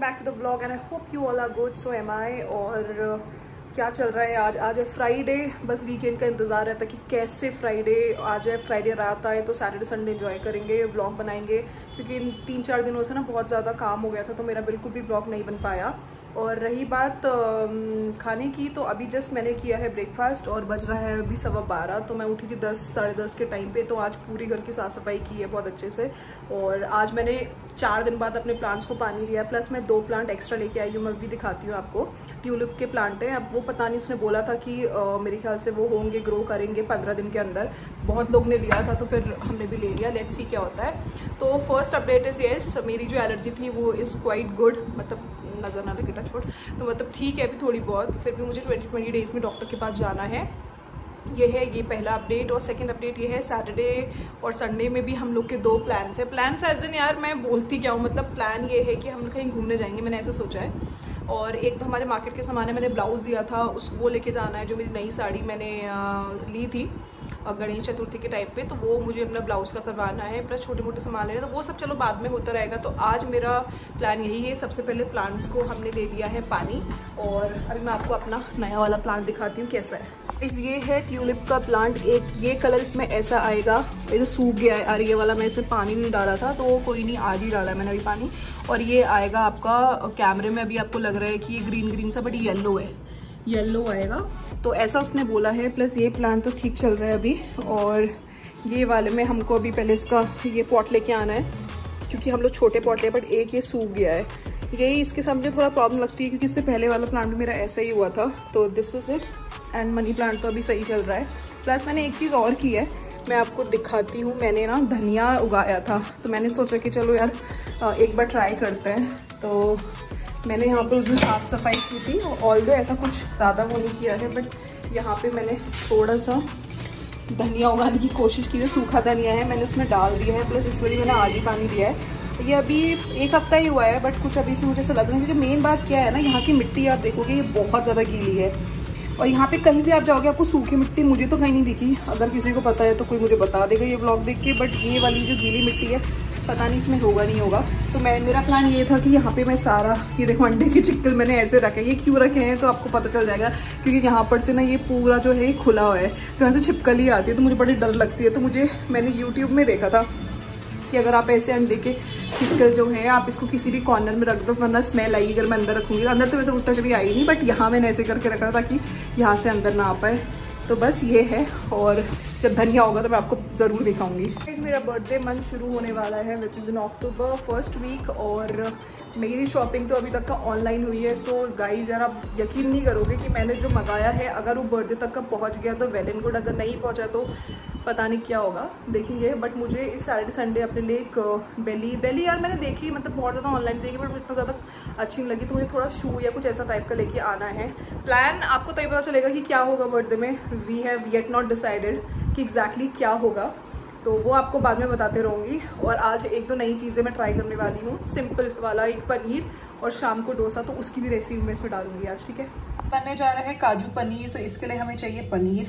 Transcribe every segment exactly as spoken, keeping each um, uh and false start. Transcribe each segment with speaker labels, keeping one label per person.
Speaker 1: Back to the blog and I hope you all are good, so am I. और क्या चल रहा है आज? आज है फ्राइडे, बस वीकेंड का इंतजार रहता है कि कैसे फ्राइडे आ जाए, फ्राइडे रात आए तो सैटरडे संडे एंजॉय करेंगे, व्लॉग बनाएंगे। क्योंकि इन तीन चार दिनों से ना बहुत ज़्यादा काम हो गया था तो मेरा बिल्कुल भी व्लॉग नहीं बन पाया। और रही बात खाने की, तो अभी जस्ट मैंने किया है ब्रेकफास्ट और बज रहा है अभी सवा बारह। तो मैं उठी थी दस साढ़े दस के टाइम पे, तो आज पूरी घर की साफ़ सफाई की है बहुत अच्छे से। और आज मैंने चार दिन बाद अपने प्लांट्स को पानी दिया, प्लस मैं दो प्लांट एक्स्ट्रा लेके आई हूँ, मैं भी दिखाती हूँ आपको। ट्यूलिप के प्लांट हैं, अब वो पता नहीं, उसने बोला था कि आ, मेरे ख्याल से वो होंगे, ग्रो करेंगे पंद्रह दिन के अंदर। बहुत लोग ने लिया था तो फिर हमने भी ले लिया, लेट्स सी क्या होता है। तो फर्स्ट अपडेट इज़ येस, मेरी जो एलर्जी थी वो इज़ क्वाइट गुड, मतलब नज़र ना लगे टच वुड, तो मतलब ठीक है अभी थोड़ी बहुत। फिर भी मुझे ट्वेंटी ट्वेंटी डेज़ में डॉक्टर के पास जाना है, ये है ये पहला अपडेट। और सेकंड अपडेट ये है, सैटरडे और संडे में भी हम लोग के दो प्लान्स है। प्लान्स एज इन यार मैं बोलती क्या हूँ, मतलब प्लान ये है कि हम लोग कहीं घूमने जाएंगे, मैंने ऐसा सोचा है। और एक तो हमारे मार्केट के सामान है, मैंने ब्लाउज़ दिया था उसको वो लेके जाना है, जो मेरी नई साड़ी मैंने आ, ली थी गणेश चतुर्थी के टाइप पे, तो वो मुझे अपना ब्लाउज़ का करवाना है, प्लस छोटे मोटे सामान लेना, तो वो सब चलो बाद में होता रहेगा। तो आज मेरा प्लान यही है, सबसे पहले प्लांट्स को हमने दे दिया है पानी। और अभी मैं आपको अपना नया वाला प्लांट दिखाती हूँ कैसा है। इस ये है ट्यूलिप का प्लांट, एक ये कलर इसमें ऐसा आएगा, ये तो सूख गया है। और ये वाला मैं इसमें पानी नहीं डाला था, तो कोई नहीं, आज ही डाला है मैंने अभी पानी। और ये आएगा आपका, कैमरे में अभी आपको लग रहा है कि ये ग्रीन ग्रीन सा, बट ये येलो है, येलो आएगा, तो ऐसा उसने बोला है। प्लस ये प्लांट तो ठीक चल रहा है अभी। और ये वाले में हमको अभी पहले इसका ये पॉट लेके आना है, क्योंकि हम लोग छोटे पॉट ले, बट एक ये सूख गया है। यही इसके साथ मुझे थोड़ा प्रॉब्लम लगती है, क्योंकि इससे पहले वाला प्लांट भी मेरा ऐसा ही हुआ था। तो this is it. And money plant तो अभी सही चल रहा है। प्लस मैंने एक चीज़ और की है, मैं आपको दिखाती हूँ। मैंने ना धनिया उगाया था, तो मैंने सोचा कि चलो यार एक बार ट्राई करते हैं। तो मैंने यहाँ पे उस दिन साफ़ सफाई की थी, ऑल्दो ऐसा कुछ ज़्यादा वो नहीं किया है, बट यहाँ पे मैंने थोड़ा सा धनिया उगाने की कोशिश की है। सूखा धनिया है, मैंने उसमें डाल दिया है, प्लस इसमें भी मैंने आज ही पानी दिया है। ये अभी एक हफ्ता ही हुआ है, बट कुछ अभी इसमें मुझे ऐसा लग रहा है, क्योंकि मेन बात क्या है ना, यहाँ की मिट्टी आप देखोगे ये बहुत ज़्यादा गीली है। और यहाँ पे कहीं भी आप जाओगे आपको सूखी मिट्टी, मुझे तो कहीं नहीं दिखी। अगर किसी को पता है तो कोई मुझे बता देगा ये ब्लॉग देख के। बट ये वाली जो गीली मिट्टी है, पता नहीं इसमें होगा नहीं होगा। तो मैं मेरा प्लान ये था कि यहाँ पे मैं सारा, ये देखो अंडे के चिक्कल मैंने ऐसे रखे। ये क्यों रखे हैं तो आपको पता चल जाएगा, क्योंकि यहाँ पर से ना ये पूरा जो है खुला हुआ है, तो यहाँ से छिपकली आती है, तो मुझे बड़ी डर लगती है। तो मुझे मैंने यूट्यूब में देखा था कि अगर आप ऐसे अंडे के छिक्कल जो है आप इसको किसी भी कॉर्नर में रख दो, वरना स्मेल आएगी अगर मैं अंदर रखूँगी। अंदर तो वैसे उल्टा चली आई नहीं, बट यहाँ मैंने ऐसे करके रखा ताकि यहाँ से अंदर ना आ पाए। तो बस ये है। और जब धनिया होगा तो मैं आपको ज़रूर दिखाऊंगी। मेरा बर्थडे मंथ शुरू होने वाला है, which is in October first week. और मेरी शॉपिंग तो अभी तक का ऑनलाइन हुई है। सो गाइज यार आप यकीन नहीं करोगे कि मैंने जो मंगाया है, अगर वो बर्थडे तक का पहुंच गया तो वेल एंड गुड, अगर नहीं पहुंचा तो पता नहीं क्या होगा, देखेंगे। बट मुझे इस सैटरडे संडे अपने लिए एक बेली बेली यार मैंने देखी, मतलब बहुत ज़्यादा ऑनलाइन देखी, बट मुझे इतना ज़्यादा अच्छी नहीं लगी, तो मुझे थोड़ा शू या कुछ ऐसा टाइप का लेके आना है। प्लान आपको तभी पता चलेगा कि क्या होगा बर्थडे में। We have yet not decided कि एग्जैक्टली क्या होगा, तो वो आपको बाद में बताते रहूँगी। और आज एक दो नई चीज़ें मैं ट्राई करने वाली हूँ, सिंपल वाला एक पनीर, और शाम को डोसा, तो उसकी भी रेसिपी मैं इसमें डालूंगी आज, ठीक है। बनने जा रहा है काजू पनीर, तो इसके लिए हमें चाहिए पनीर।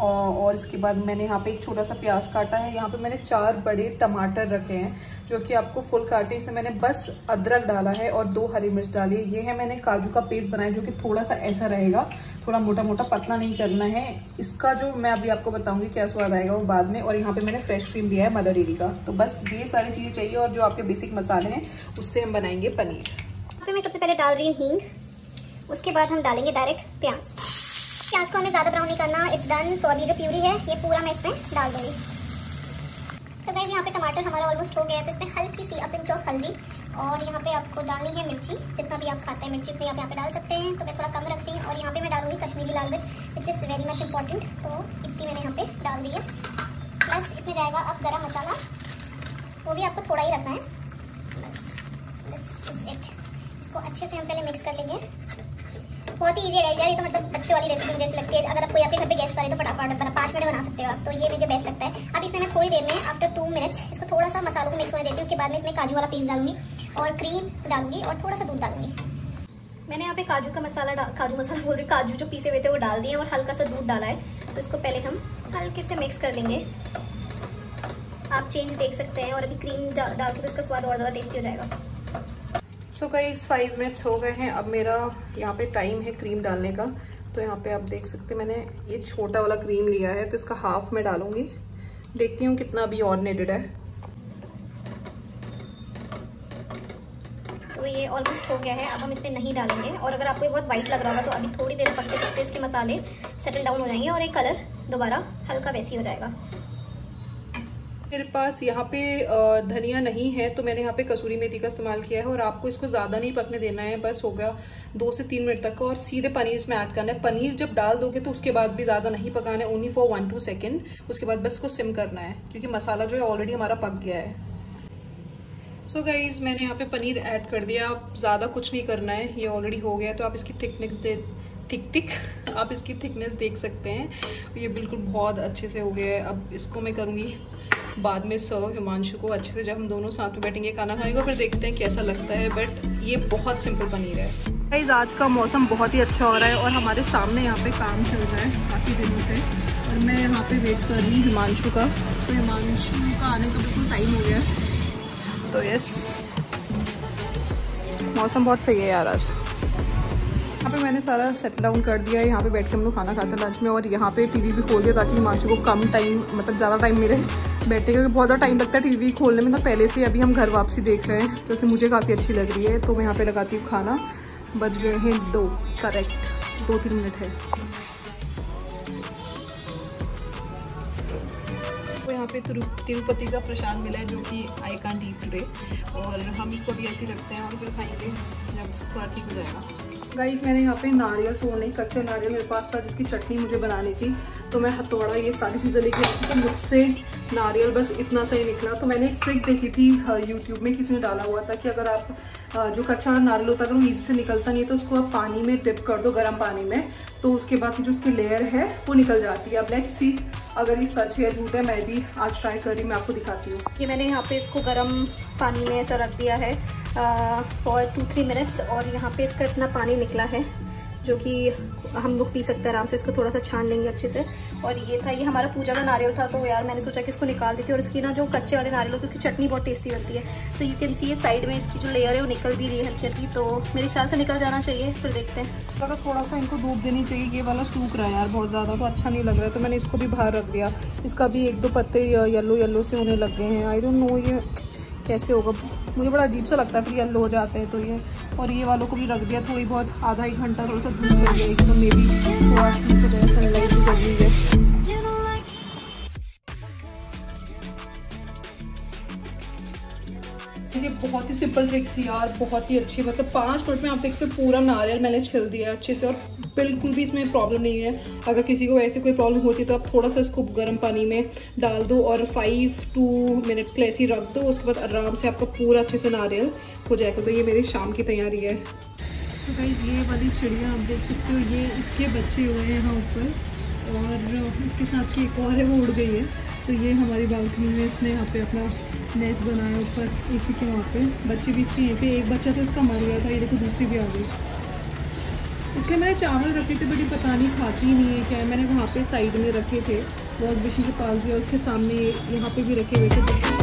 Speaker 1: और इसके बाद मैंने यहाँ पे एक छोटा सा प्याज काटा है। यहाँ पे मैंने चार बड़े टमाटर रखे हैं, जो कि आपको फुल काटे। इसमें मैंने बस अदरक डाला है और दो हरी मिर्च डाली है। ये है मैंने काजू का पेस्ट बनाया, जो कि थोड़ा सा ऐसा रहेगा, थोड़ा मोटा मोटा, पतला नहीं करना है। इसका जो मैं अभी आपको बताऊंगी क्या स्वाद आएगा वो बाद में। और यहाँ पे मैंने फ्रेश क्रीम लिया है मदर डेयरी का। तो बस ये सारी चीज़ें चाहिए, और जो आपके बेसिक मसाले हैं उससे हम बनाएंगे पनीर।
Speaker 2: यहाँ पे मैं सबसे पहले डाल रही हूँ हींग, उसके बाद हम डालेंगे डायरेक्ट प्याज। प्याज को हमें ज़्यादा ब्राउन नहीं करना, इट्स डन। तो अभी जो प्यूरी है ये पूरा मैं इसमें डाल दूँगी। तो गाइस यहाँ पे टमाटर हमारा ऑलमोस्ट हो गया है, तो इसमें हल्की सी अ पिंच ऑफ हल्दी, और यहाँ पे आपको डालनी है मिर्ची, जितना भी आप खाते हैं मिर्ची उतनी आप यहाँ पे डाल सकते हैं। तो मैं थोड़ा कम रखती हूँ। और यहाँ पे मैं डालूंगी कश्मीरी लाल मिर्च, which is very much important, तो इतनी मैंने यहाँ पे डाल दी है। प्लस इसमें जाएगा अब गरम मसाला, वो भी आपको थोड़ा ही रखना है, बस दिस इज इट। इसको अच्छे से हम पहले मिक्स कर लेंगे। बहुत ही ईजी है यार, ये तो मतलब बच्चों वाली रेसिपी जैसी लगती है। अगर आप कोई आपके घर पे गेस्ट करे तो फटाफट बना पाँच मिनट बना सकते हो आप, तो ये मुझे बेस्ट लगता है। अब इसमें मैं थोड़ी देर में आफ्टर टू मिनट्स इसको थोड़ा सा मसालों को मिक्स होने देती हूँ। उसके बाद में इसमें काजू वाला पीस डालूंगी और क्रीम डालूंगी और थोड़ा सा दूध डालूंगी। मैंने यहाँ पे काजू का मसाला डाल काजू मसाला बोल रही काजू जो पीसे हुए थे वो डाल दिए और हल्का सा दूध डाला है। तो इसको पहले हम हल्के से मिक्स कर लेंगे। आप चेंज देख सकते हैं, और अभी क्रीम डाल के तो इसका स्वाद और ज़्यादा टेस्टी हो जाएगा।
Speaker 1: सो गाइस फाइव मिनट्स हो गए हैं। अब मेरा यहाँ पे टाइम है क्रीम डालने का। तो यहाँ पे आप देख सकते हैं मैंने ये छोटा वाला क्रीम लिया है, तो इसका हाफ मैं डालूंगी। देखती हूँ कितना अभी और नेडेड है।
Speaker 2: तो ये ऑलमोस्ट हो गया है, अब हम इस पर नहीं डालेंगे। और अगर आपको ये बहुत वाइट लग रहा होगा तो अभी थोड़ी देर पकते पकते इसके मसाले सेटल डाउन हो जाएंगे और एक कलर दोबारा हल्का वैसी हो जाएगा।
Speaker 1: मेरे पास यहाँ पे धनिया नहीं है तो मैंने यहाँ पे कसूरी मेथी का इस्तेमाल किया है। और आपको इसको ज़्यादा नहीं पकने देना है, बस हो गया दो से तीन मिनट तक। और सीधे पनीर इसमें ऐड करना है। पनीर जब डाल दोगे तो उसके बाद भी ज़्यादा नहीं पकाना है, only for one two second. उसके बाद बस इसको सिम करना है क्योंकि मसाला जो है ऑलरेडी हमारा पक गया है। सो so गाइज मैंने यहाँ पे पनीर ऐड कर दिया। आप ज़्यादा कुछ नहीं करना है, ये ऑलरेडी हो गया है। तो आप इसकी थिकनेस दे थिक थिक आप इसकी थिकनेस देख सकते हैं, ये बिल्कुल बहुत अच्छे से हो गया है। अब इसको मैं करूँगी बाद में सर्व हिमांशु को अच्छे से, जब हम दोनों साथ में बैठेंगे खाना खाएंगे, फिर देखते हैं कैसा लगता है। बट ये बहुत सिंपल पनीर है। गाइस आज का मौसम बहुत ही अच्छा हो रहा है और हमारे सामने यहाँ पे काम चल रहा है काफ़ी दिनों से। और मैं यहाँ पे वेट कर रही हूँ हिमांशु का। तो हिमांशु का आने का बिल्कुल टाइम हो गया है। तो यस मौसम बहुत सही है यार आज। यहाँ पे मैंने सारा सेटल डाउन कर दिया है। यहाँ पे बैठ के हम लोग खाना खाते हैं लंच में। और यहाँ पे टीवी भी खोल दिया ताकि हिमांशु को कम टाइम मतलब ज़्यादा टाइम मिले बैठने का। बहुत ज़्यादा टाइम लगता है टीवी खोलने में, तो पहले से अभी हम घर वापसी देख रहे हैं क्योंकि मुझे काफ़ी अच्छी लग रही है। तो मैं यहाँ पे लगाती हूँ खाना। बज गए हैं दो, करेक्ट दो तीन मिनट है। तो यहाँ पे तिरुपति का प्रसाद मिला है जो कि आई कांट ईट टुडे। और हम इसको भी ऐसे ही रखते हैं और फिर खाएंगे जब थोड़ा ठीक हो जाएगा। गाइस मैंने यहाँ पे नारियल तोड़ने, कच्चे नारियल मेरे पास था जिसकी चटनी मुझे बनानी थी। तो मैं हथौड़ा ये सारी चीज़ें लेके आई थी। तो मुझसे नारियल बस इतना सा ही निकला। तो मैंने एक ट्रिक देखी थी यूट्यूब में, किसी ने डाला हुआ था कि अगर आप जो कच्चा नारियल होता है अगर वो ईजी से निकलता नहीं है तो उसको आप पानी में डिप कर दो, गर्म पानी में, तो उसके बाद जो उसकी लेयर है वो निकल जाती है। अब लेट्स सी अगर ये सच है या झूठ है। मैं भी आज ट्राई कर रही, मैं आपको दिखाती हूँ। कि मैंने यहाँ पे इसको गर्म पानी में ऐसा रख दिया है फॉर टू थ्री मिनट्स। और यहाँ पे इसका इतना पानी निकला है जो कि हम लोग पी सकते हैं आराम से। इसको थोड़ा सा छान लेंगे अच्छे से। और ये था, ये हमारा पूजा का नारियल था। तो यार मैंने सोचा कि इसको निकाल देती हूँ। और इसकी ना जो कच्चे वाले नारियल होते हैं उसकी चटनी बहुत टेस्टी बनती है। तो यू कैन सी ये साइड में इसकी जो लेयर है वो निकल भी रही है हल्की हल्की। तो मेरे ख्याल से निकल जाना चाहिए, फिर देखते हैं। अगर थोड़ा सा इनको धूप देनी चाहिए। ये वाला सूख रहा है यार बहुत ज़्यादा, तो अच्छा नहीं लग रहा है। तो मैंने इसको भी बाहर रख दिया। इसका भी एक दो पत्ते येलो येलो से होने लग गए हैं। आई डोंट नो ये कैसे होगा, मुझे बड़ा अजीब सा लगता है फिर येलो हो जाते हैं तो ये। और ये वालों को भी रख दिया थोड़ी बहुत, आधा एक घंटा थोड़ा सा धूप लग जाएगी तो मे बी थोड़ा ठीक हो जाए। सनलाइट भी जरूरी है। ये बहुत ही सिंपल ट्रिक थी यार, बहुत ही अच्छी। मतलब पाँच मिनट में आप देख सकते पूरा नारियल मैंने छिल दिया अच्छे से। और बिल्कुल भी इसमें प्रॉब्लम नहीं है। अगर किसी को ऐसे कोई प्रॉब्लम होती है तो आप थोड़ा सा इसको गर्म पानी में डाल दो और फाइव टू मिनट्स के लिए ऐसे ही रख दो। उसके बाद आराम से आपका पूरा अच्छे से नारियल हो जाएगा। तो ये मेरी शाम की तैयारी है। सो गाइस ये वाली चिड़िया आप देख सकते हो, ये इसके बच्चे हुए हैं यहाँ ऊपर। और इसके साथ की एक और है वो उड़ गई है। तो ये हमारी बालकनी में इसने यहाँ पे अपना नेस्ट बनाया ऊपर एसी के वहाँ पे। बच्चे भी इसके यहीं पे, एक बच्चा तो इसका मर गया था, ये देखो दूसरी भी आ गई। इसलिए मैंने चावल रखे थे बट ये पता नहीं खाती ही नहीं है क्या है। मैंने वहाँ पे साइड में रखे थे, वॉश बेसिन के पास दिया, उसके सामने यहाँ पे भी रखे हुए थे।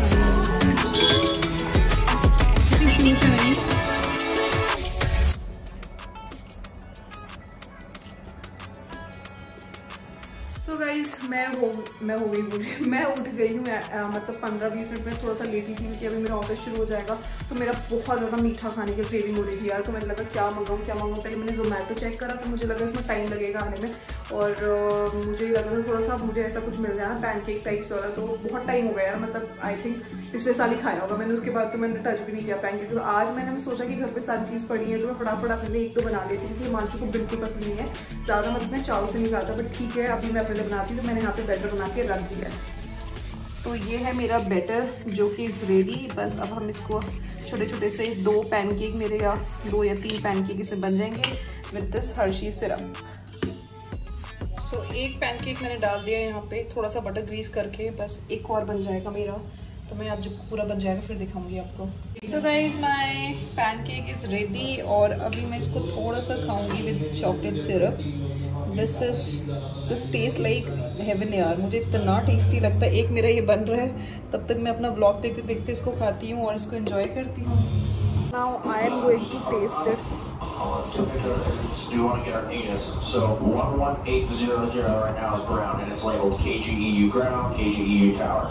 Speaker 1: सो गाइज मैं हो मैं हो गई पूरी मैं उठ गई हूँ। मतलब पंद्रह बीस मिनट में थोड़ा सा लेटी थी क्योंकि अभी मेरा ऑफिस शुरू हो जाएगा। तो मेरा बहुत ज़्यादा मीठा खाने की क्रेविंग हो रही थी यार। तो मैंने लगा क्या मंगाऊँ क्या मंगाऊँ। पहले मैंने जोमेटो चेक करा तो मुझे लगा इसमें टाइम लगेगा आने में। और uh, मुझे लगा थोड़ा सा मुझे ऐसा कुछ मिल जाए ना पैनकेक टाइप्स वाला। तो बहुत टाइम हो गया यार, मतलब आई थिंक पिछले साल ही खाया होगा मैंने। उसके बाद तो मैंने टच भी नहीं किया पैनकेक। तो आज मैंने सोचा कि घर पे सारी चीज़ पड़ी है तो मैं फटाफट अपने एक दो बना लेती हूँ क्योंकि हिमांशु को बिल्कुल पसंद नहीं है ज़्यादा। मतलब मैं चाव से नहीं खाता बट ठीक है अभी मैं अपने बनाती हूँ। तो मैंने यहाँ पे बैटर बना के रख दिया है। तो ये है मेरा बैटर जो कि इज़ रेडी। बस अब हम इसको छोटे छोटे से दो पैनकेक मेरे या दो या तीन पैनकेक इसमें बन जाएंगे with this Hershey syrup. So so, एक पैनकेक मैंने डाल दिया यहाँ पे थोड़ा सा बटर ग्रीस करके। बस एक और बन जाएगा मेरा। तो मैं अब जब पूरा बन जाएगा फिर दिखाऊंगी आपको। So guys my pancake is ready और अभी मैं इसको थोड़ा सा खाऊंगी with chocolate syrup. This is this taste like heaven यार, मुझे इतना टेस्टी लगता है। एक मेरा ये बन रहा है, तब तक मैं अपना व्लॉग देखते देखते इसको खाती हूँ और इसको एंजॉय करती हूँ। Now I am going to taste it.
Speaker 3: Do you want to get our Venus? So one one eight zero zero right now is ground, and it's labeled K G E U ground, K G E U tower.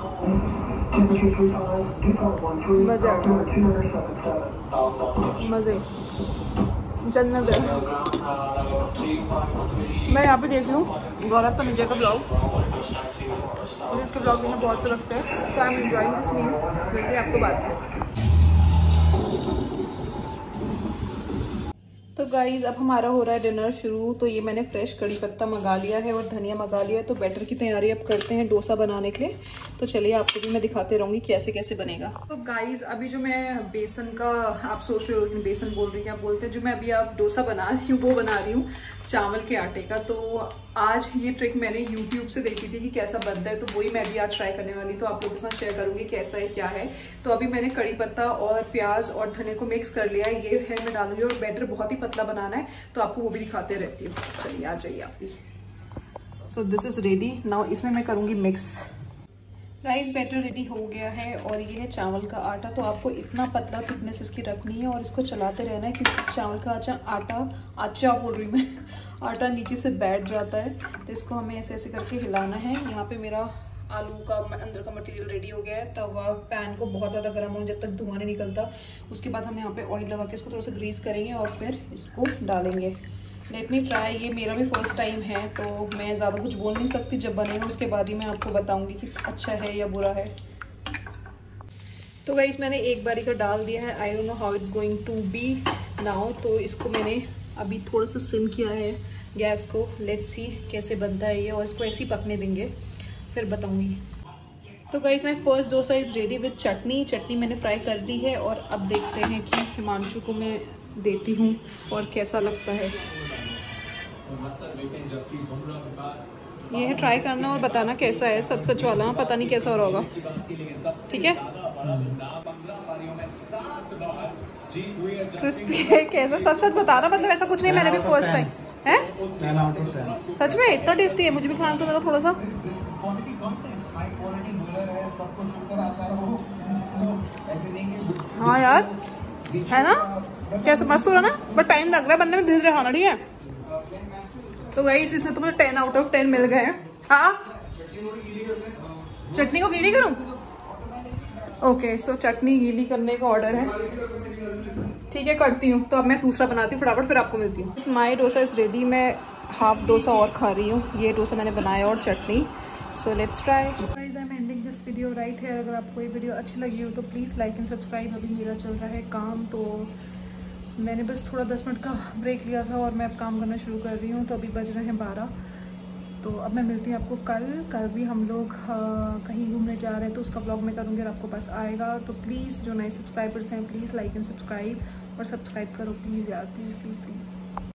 Speaker 1: मजे मजे जन्नत है। मैं यहाँ पे देख रही हूँ गौरव का नीचे का ब्लॉग, मुझे इसके ब्लॉग देना बहुत अच्छा लगता है। तो I am enjoying this meal. मिलते हैं आपको बाद में। तो गाइज अब हमारा हो रहा है डिनर शुरू। तो ये मैंने फ्रेश कड़ी पत्ता मंगा लिया है और धनिया मंगा लिया है। तो बैटर की तैयारी अब करते हैं डोसा बनाने के लिए। तो चलिए आपको भी मैं दिखाते रहूंगी कैसे कैसे बनेगा। तो गाइज अभी जो मैं बेसन का, आप सोच रहे हो बेसन बोल रही हूँ क्या बोलते हैं, जो मैं अभी आप डोसा बना रही हूँ वो बना रही हूँ चावल के आटे का। तो आज ये ट्रिक मैंने यूट्यूब से देखी थी कि कैसा बनता है, तो वही मैं भी आज ट्राई करने वाली। तो आप लोगों के साथ शेयर करूंगी कैसा है क्या है। तो अभी मैंने कड़ी पत्ता और प्याज और धनिया को मिक्स कर लिया है, ये है मैं डालूंगी। और बैटर बहुत ही पतला बनाना है तो आपको वो भी दिखाते रहती हूँ। चलिए आ जाइए आप भी। So this is ready now. इसमें मैं करूंगी मिक्स। राइस बैटर रेडी हो गया है और ये है चावल का आटा। तो आपको इतना पतला थिकनेस इसकी रखनी है और इसको चलाते रहना है, क्योंकि चावल का आटा आटा आचा बोल रही मैं आटा नीचे से बैठ जाता है। तो इसको हमें ऐसे ऐसे करके हिलाना है। यहाँ पे मेरा आलू का अंदर का मटेरियल रेडी हो गया है। तवा पैन को बहुत ज़्यादा गर्म हो जब तक धुआं नहीं निकलता। उसके बाद हम यहाँ पे ऑयल लगा के इसको थोड़ा सा ग्रीस करेंगे और फिर इसको डालेंगे। Let me try. ये मेरा भी फर्स्ट टाइम है तो मैं ज़्यादा कुछ बोल नहीं सकती। जब बनेगा उसके बाद ही मैं आपको बताऊंगी कि अच्छा है या बुरा है। तो गाइस मैंने एक बारी का डाल दिया है। I don't know how it's going to be now. तो इसको मैंने अभी थोड़ा सा सिम किया है गैस को। लेट्स सी कैसे बनता है ये, और इसको ऐसे ही पकने देंगे फिर बताऊंगी। तो guys my first dosa is ready with chutney. चटनी मैंने फ्राई कर दी है और अब देखते हैं कि हिमांशु को मैं देती हूँ और कैसा लगता है। ये है ट्राई करना और बताना कैसा है। सच सच वाला, पता नहीं कैसा हो रहा होगा। ठीक है, क्रिस्पी है कैसा, सच सच बताना। मतलब ऐसा कुछ नहीं, मैंने भी फर्स्ट टाइम है। सच में इतना टेस्टी है, मुझे भी खाना तो जरा थोड़ा सा। हाँ यार है ना, कैसे मस्त हो रहा ना, बट टाइम लग रहा है बनने में। धीरे धीरे खाना, ठीक है। तो गाइस इसमें तो मुझे टेन आउट ऑफ टेन मिल गए हैं। हाँ चटनी को गीली करूं? ओके सो चटनी गीली करने का ऑर्डर है। ठीक है करती हूँ। तो अब मैं दूसरा बनाती हूँ फटाफट, फिर आपको मिलती हूँ। My dosa is ready. मैं हाफ डोसा और खा रही हूँ। ये डोसा मैंने बनाया और चटनी। So let's try. Guys I am ending this video right है। अगर आपको ये वीडियो अच्छी लगी हो तो प्लीज़ लाइक एंड सब्सक्राइब। अभी मेरा चल रहा है काम, तो मैंने बस थोड़ा दस मिनट का ब्रेक लिया था और मैं अब काम करना शुरू कर रही हूँ। तो अभी बज रहे हैं बारह। तो अब मैं मिलती हूँ आपको कल। कल भी हम लोग कहीं घूमने जा रहे हैं तो उसका ब्लॉग मैं करूँगी और आपको पास आएगा। तो प्लीज़ जो नए सब्सक्राइबर्स हैं प्लीज़ लाइक एंड सब्सक्राइब और सब्सक्राइब करो प्लीज़ यार, प्लीज़ प्लीज़ प्लीज़।